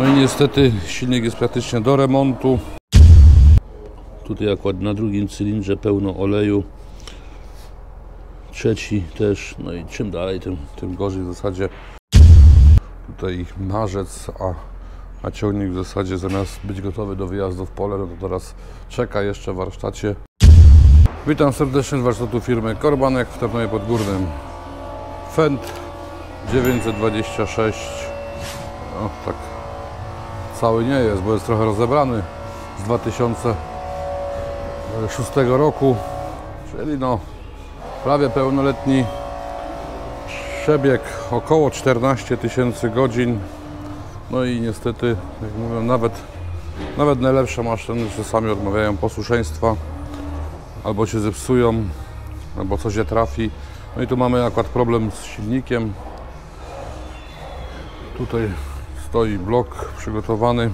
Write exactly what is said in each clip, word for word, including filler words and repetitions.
No i niestety silnik jest praktycznie do remontu. Tutaj akurat na drugim cylindrze pełno oleju. Trzeci też, no i czym dalej, tym, tym gorzej w zasadzie. Tutaj marzec, a, a ciągnik w zasadzie zamiast być gotowy do wyjazdu w pole, no to teraz czeka jeszcze w warsztacie. Witam serdecznie z warsztatu firmy Korbanek w Tarnowie Podgórnym. Fendt dziewięćset dwadzieścia sześć, no tak cały nie jest, bo jest trochę rozebrany, z dwa tysiące szóstego roku, czyli no prawie pełnoletni, przebieg około czternaście tysięcy godzin. No i niestety, jak mówią, nawet, nawet najlepsze maszyny czasami odmawiają posłuszeństwa, albo się zepsują, albo coś się trafi. No i tu mamy akurat problem z silnikiem. Tutaj stoi blok przygotowany,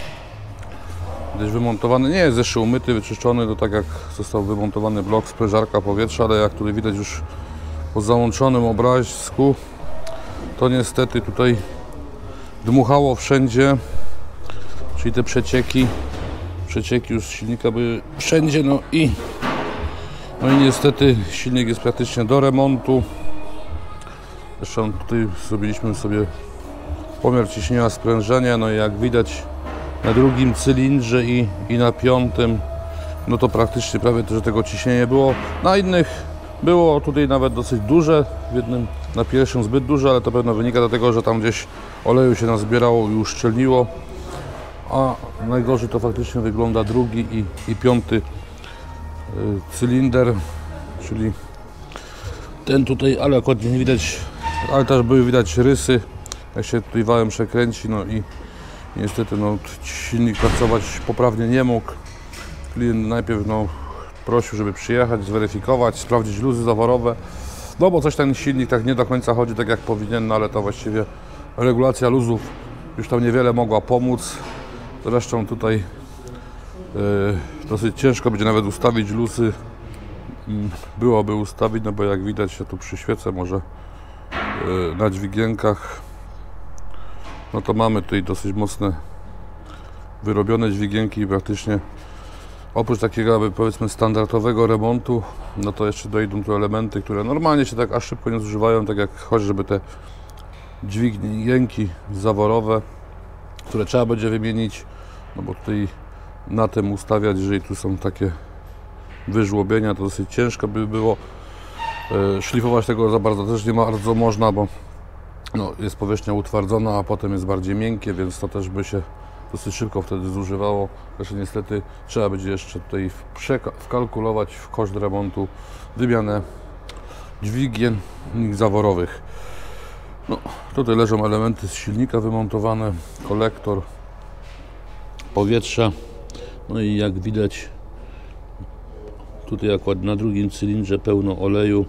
gdzieś wymontowany, nie jest jeszcze umyty, wyczyszczony, to tak jak został wymontowany blok sprężarka powietrza, ale jak tutaj widać już po załączonym obrazku, to niestety tutaj dmuchało wszędzie, czyli te przecieki, przecieki już z silnika były wszędzie, no i no i niestety silnik jest praktycznie do remontu. Zresztą tutaj zrobiliśmy sobie pomiar ciśnienia sprężenia, no i jak widać na drugim cylindrze i, i na piątym, no to praktycznie prawie że tego ciśnienia było. Na innych było tutaj nawet dosyć duże, w jednym na pierwszym zbyt duże, ale to pewno wynika do tego, że tam gdzieś oleju się nazbierało i uszczelniło. A najgorzej to faktycznie wygląda drugi i, i piąty y, cylinder, czyli ten tutaj, ale akurat nie widać, ale też były widać rysy, jak się tutaj wałem przekręci, no i niestety no, silnik pracować poprawnie nie mógł. Klient najpierw no, prosił, żeby przyjechać, zweryfikować, sprawdzić luzy zaworowe, no bo coś ten silnik tak nie do końca chodzi tak jak powinien, no ale to właściwie regulacja luzów już tam niewiele mogła pomóc. Zresztą tutaj yy, dosyć ciężko będzie nawet ustawić luzy, yy, byłoby ustawić, no bo jak widać, ja tu przyświecę może yy, na dźwigienkach, no to mamy tutaj dosyć mocne wyrobione dźwigienki i praktycznie oprócz takiego aby powiedzmy standardowego remontu, no to jeszcze dojdą tu elementy, które normalnie się tak aż szybko nie zużywają, tak jak chociażby te dźwigienki zaworowe, które trzeba będzie wymienić, no bo tutaj na tym ustawiać, jeżeli tu są takie wyżłobienia, to dosyć ciężko by było. E, szlifować tego za bardzo też nie bardzo można, bo no, jest powierzchnia utwardzona, a potem jest bardziej miękkie, więc to też by się dosyć szybko wtedy zużywało. Zresztą niestety trzeba będzie jeszcze tutaj wkalkulować w koszt remontu wymianę dźwigien zaworowych. No, tutaj leżą elementy z silnika wymontowane, kolektor powietrza, no i jak widać tutaj akurat na drugim cylindrze pełno oleju,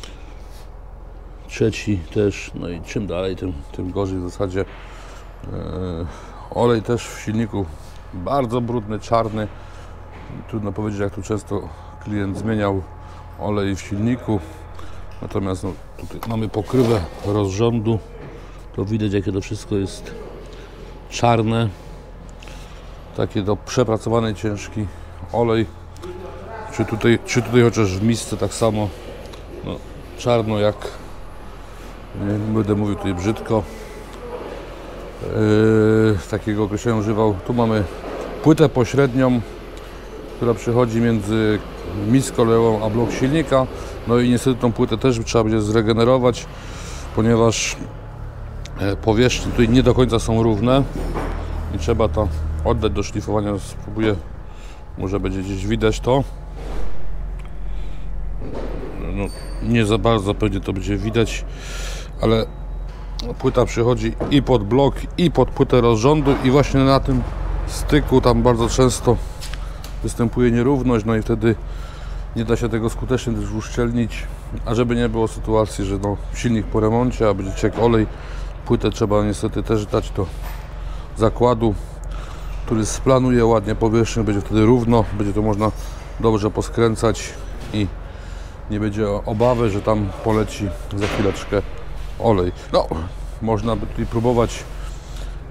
trzeci też, no i czym dalej, tym, tym gorzej w zasadzie. Yy, olej też w silniku bardzo brudny, czarny, trudno powiedzieć jak tu często klient zmieniał olej w silniku. Natomiast no, tutaj mamy pokrywę rozrządu, to widać jakie to wszystko jest czarne, takie to przepracowany ciężki olej, czy tutaj, czy tutaj chociaż w misce tak samo, no, czarno jak, nie będę mówił tutaj brzydko, yy, takiego określenia używał. Tu mamy płytę pośrednią, która przychodzi między miską olejową a blok silnika. No i niestety tą płytę też trzeba będzie zregenerować, ponieważ powierzchnie tutaj nie do końca są równe i trzeba to oddać do szlifowania. Spróbuję, może będzie gdzieś widać to. No, nie za bardzo pewnie to będzie widać, ale płyta przychodzi i pod blok, i pod płytę rozrządu i właśnie na tym styku tam bardzo często występuje nierówność, no i wtedy nie da się tego skutecznie też uszczelnić, a żeby nie było sytuacji, że no, silnik po remoncie, a będzie ciekł olej, płytę trzeba niestety też dać do zakładu, który splanuje ładnie powierzchnię, będzie wtedy równo, będzie to można dobrze poskręcać i nie będzie obawy, że tam poleci za chwileczkę olej. No, można by tutaj próbować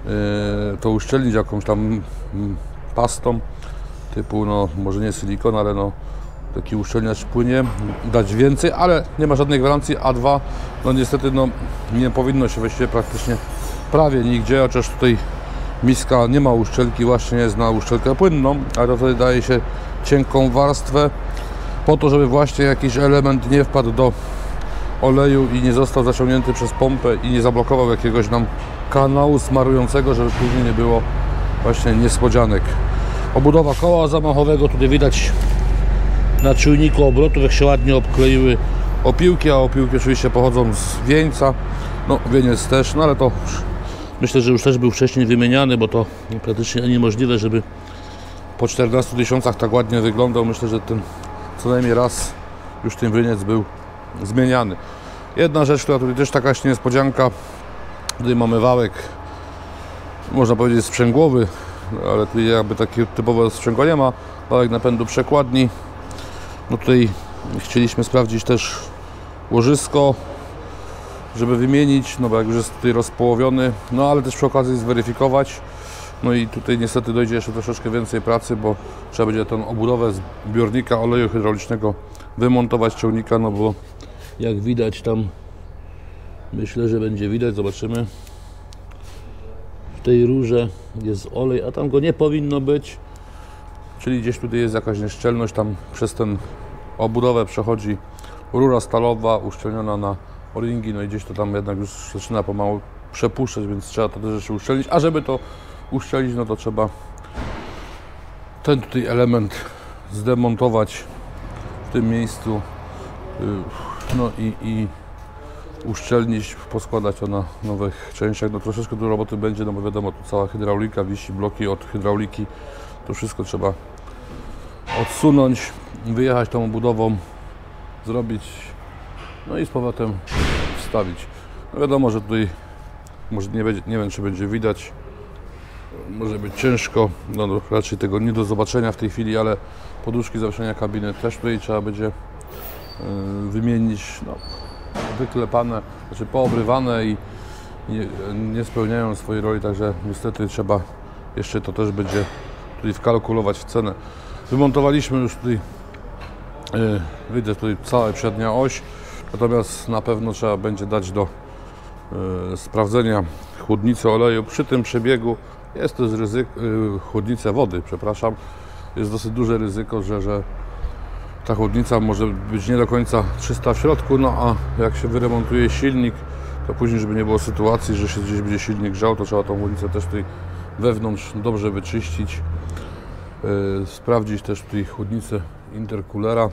to uszczelnić jakąś tam pastą typu, no może nie silikon, ale no taki uszczelniacz płynie, dać więcej, ale nie ma żadnej gwarancji. A dwa, no niestety no nie powinno się właściwie praktycznie prawie nigdzie, chociaż tutaj miska nie ma uszczelki, właśnie jest na uszczelkę płynną, ale to wtedy daje się cienką warstwę po to, żeby właśnie jakiś element nie wpadł do oleju i nie został zaciągnięty przez pompę i nie zablokował jakiegoś nam kanału smarującego, żeby później nie było właśnie niespodzianek. Obudowa koła zamachowego, tutaj widać na czujniku obrotów, jak się ładnie obkleiły opiłki, a opiłki oczywiście pochodzą z wieńca, no wieniec też, no ale to myślę, że już też był wcześniej wymieniany, bo to praktycznie niemożliwe, żeby po czternastu tysiącach tak ładnie wyglądał. Myślę, że ten co najmniej raz już ten wieniec był zmieniany. Jedna rzecz, która tutaj też taka niespodzianka, tutaj mamy wałek, można powiedzieć sprzęgłowy, ale tutaj jakby takie typowe sprzęgła nie ma, wałek napędu przekładni. No tutaj chcieliśmy sprawdzić też łożysko, żeby wymienić, no bo jak już jest tutaj rozpołowiony, no ale też przy okazji zweryfikować. No i tutaj niestety dojdzie jeszcze troszeczkę więcej pracy, bo trzeba będzie tę obudowę zbiornika oleju hydraulicznego wymontować, ciągnika, no bo jak widać tam, myślę, że będzie widać, zobaczymy, w tej rurze jest olej, a tam go nie powinno być, czyli gdzieś tutaj jest jakaś nieszczelność, tam przez tę obudowę przechodzi rura stalowa uszczelniona na o-ringi, no i gdzieś to tam jednak już zaczyna pomału przepuszczać, więc trzeba to też jeszcze uszczelnić, a żeby to uszczelnić, no to trzeba ten tutaj element zdemontować w tym miejscu, no i, i uszczelnić, poskładać to na nowych częściach. No troszeczkę tu roboty będzie, no bo wiadomo, tu cała hydraulika wisi, bloki od hydrauliki, to wszystko trzeba odsunąć, wyjechać tą obudową, zrobić, no i z powrotem wstawić. No wiadomo, że tutaj może nie, będzie, nie wiem, czy będzie widać, może być ciężko, no, no raczej tego nie do zobaczenia w tej chwili, ale poduszki zawieszenia kabiny też tutaj trzeba będzie yy, wymienić, no, wyklepane, znaczy poobrywane i nie, nie spełniają swojej roli, także niestety trzeba jeszcze to też będzie tutaj wkalkulować w cenę. Wymontowaliśmy już tutaj, yy, widzę tutaj cała przednia oś, natomiast na pewno trzeba będzie dać do yy, sprawdzenia chłodnicy oleju. Przy tym przebiegu jest to ryzyko, yy, chłodnicę wody, przepraszam, jest dosyć duże ryzyko, że, że ta chłodnica może być nie do końca czysta w środku, no a jak się wyremontuje silnik, to później, żeby nie było sytuacji, że się gdzieś będzie silnik grzał, to trzeba tą chłodnicę też tutaj wewnątrz dobrze wyczyścić, yy, sprawdzić też tutaj chłodnicę intercoolera.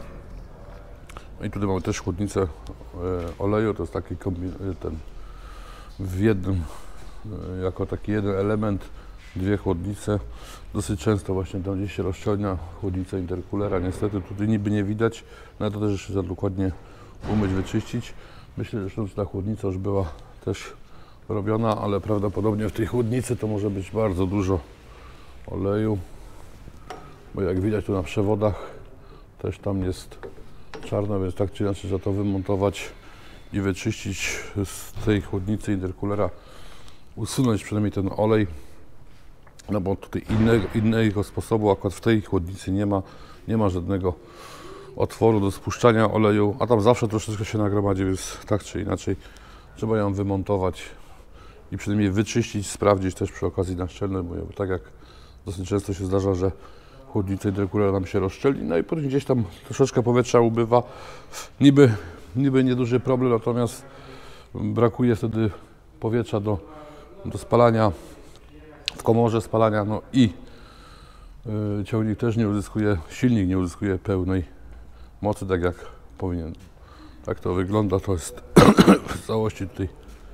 No i tutaj mamy też chłodnicę yy, oleju, to jest taki kombi- ten w jednym, yy, jako taki jeden element, dwie chłodnice. Dosyć często właśnie tam gdzieś się rozciągnia chłodnica intercoolera. Niestety tutaj niby nie widać, no ale to też jeszcze trzeba dokładnie umyć, wyczyścić. Myślę, że ta chłodnica już była też robiona, ale prawdopodobnie w tej chłodnicy to może być bardzo dużo oleju, bo jak widać tu na przewodach też tam jest czarno, więc tak czy inaczej trzeba to wymontować i wyczyścić z tej chłodnicy intercoolera, usunąć przynajmniej ten olej. No bo tutaj innego, innego sposobu akurat w tej chłodnicy nie ma, nie ma żadnego otworu do spuszczania oleju, a tam zawsze troszeczkę się nagromadzi, więc tak czy inaczej trzeba ją wymontować i przynajmniej wyczyścić, sprawdzić też przy okazji na szczelność, bo tak jak dosyć często się zdarza, że chłodnica intercoolera nam się rozszczeli, no i potem gdzieś tam troszeczkę powietrza ubywa, niby, niby nieduży problem, natomiast brakuje wtedy powietrza do, do spalania w komorze spalania, no i yy, ciągnik też nie uzyskuje, silnik nie uzyskuje pełnej mocy, tak jak powinien. Tak to wygląda, to jest w całości tutaj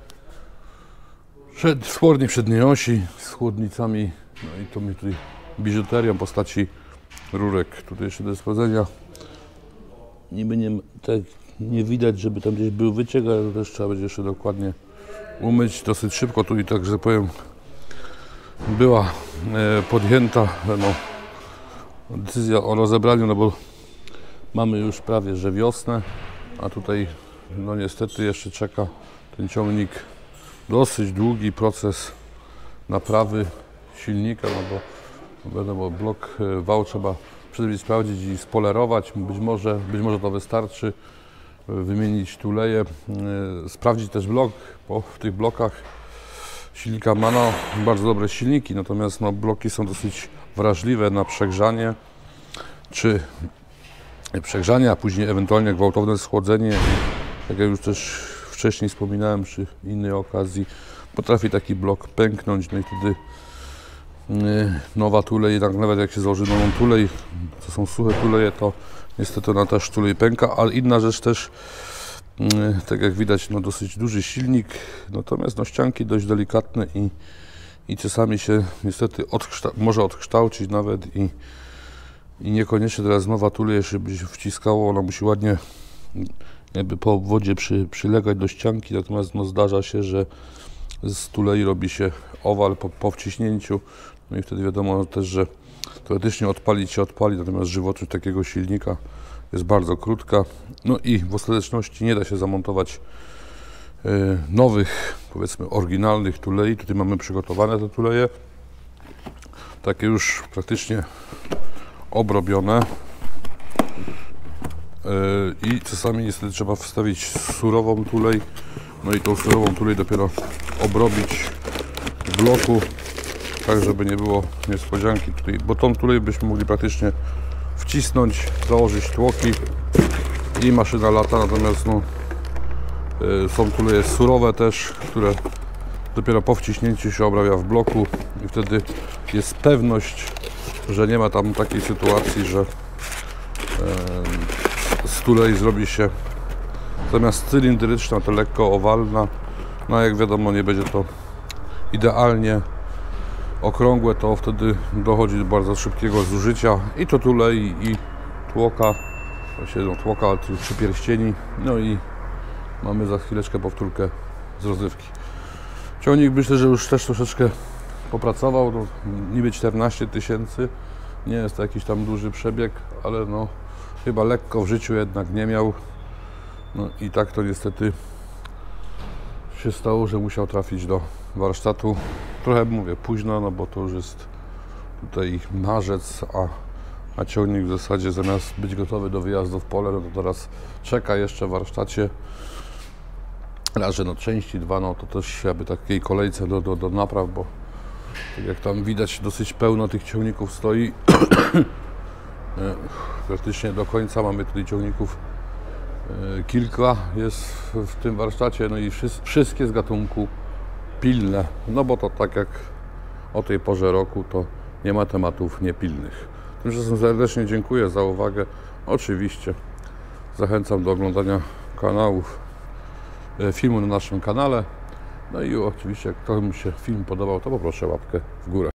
przed, wspornik przedniej osi z chłodnicami, no i to mi tutaj biżuterią w postaci rurek. Tutaj jeszcze do sprawdzenia, niby nie, tak nie widać, żeby tam gdzieś był wyciek, ale to też trzeba będzie jeszcze dokładnie umyć dosyć szybko. Tu i tak, że powiem, była podjęta no, decyzja o rozebraniu, no bo mamy już prawie że wiosnę, a tutaj no niestety jeszcze czeka ten ciągnik dosyć długi proces naprawy silnika, no bo wiadomo, blok wał trzeba przede sprawdzić i spolerować, być może, być może to wystarczy, wymienić tuleje, sprawdzić też blok, bo w tych blokach silnika ma no, bardzo dobre silniki, natomiast no, bloki są dosyć wrażliwe na przegrzanie, czy przegrzanie, a później ewentualnie gwałtowne schłodzenie. Jak ja już też wcześniej wspominałem przy innej okazji, potrafi taki blok pęknąć, no i wtedy nowa tulej, tak nawet jak się założy nową tulej, to są suche tuleje, to niestety ona też tulej pęka, ale inna rzecz też, tak jak widać, no dosyć duży silnik, natomiast no ścianki dość delikatne i, i czasami się niestety odkształ, może odkształcić nawet i, i niekoniecznie teraz nowa tulej, żeby się wciskało, ona musi ładnie jakby po obwodzie przy, przylegać do ścianki, natomiast no zdarza się, że z tulei robi się owal po, po wciśnięciu, no i wtedy wiadomo też, że teoretycznie odpalić się odpali, natomiast żywotność takiego silnika jest bardzo krótka. No i w ostateczności nie da się zamontować y, nowych, powiedzmy oryginalnych tulei. Tutaj mamy przygotowane te tuleje, takie już praktycznie obrobione. Y, I czasami niestety trzeba wstawić surową tulej, no i tą surową tulej dopiero obrobić w bloku, tak żeby nie było niespodzianki tutaj, bo tą tulej byśmy mogli praktycznie wcisnąć, założyć tłoki i maszyna lata, natomiast no, y, są tuleje surowe też, które dopiero po wciśnięciu się obrabia w bloku i wtedy jest pewność, że nie ma tam takiej sytuacji, że y, z tulei zrobi się zamiast cylindryczna to lekko owalna, no jak wiadomo nie będzie to idealnie okrągłe, to wtedy dochodzi do bardzo szybkiego zużycia i to tulei i tłoka, właśnie no, tłoka, ale tu trzy pierścieni, no i mamy za chwileczkę powtórkę z rozrywki. Ciągnik myślę, że już też troszeczkę popracował, no, niby czternaście tysięcy, nie jest to jakiś tam duży przebieg, ale no chyba lekko w życiu jednak nie miał, no i tak to niestety się stało, że musiał trafić do warsztatu. Trochę mówię późno, no bo to już jest tutaj marzec, a, a ciągnik w zasadzie zamiast być gotowy do wyjazdu w pole, no to teraz czeka jeszcze w warsztacie. Raz, że no części, dwa, no to też jakby takiej kolejce do, do, do napraw, bo tak jak tam widać dosyć pełno tych ciągników stoi. Praktycznie do końca mamy tutaj ciągników kilka jest w tym warsztacie, no i wszystkie z gatunku pilne, no bo to tak jak o tej porze roku, to nie ma tematów niepilnych. Tymczasem serdecznie dziękuję za uwagę. Oczywiście zachęcam do oglądania kanałów, filmu na naszym kanale. No i oczywiście jak komuś się film podobał, to poproszę łapkę w górę.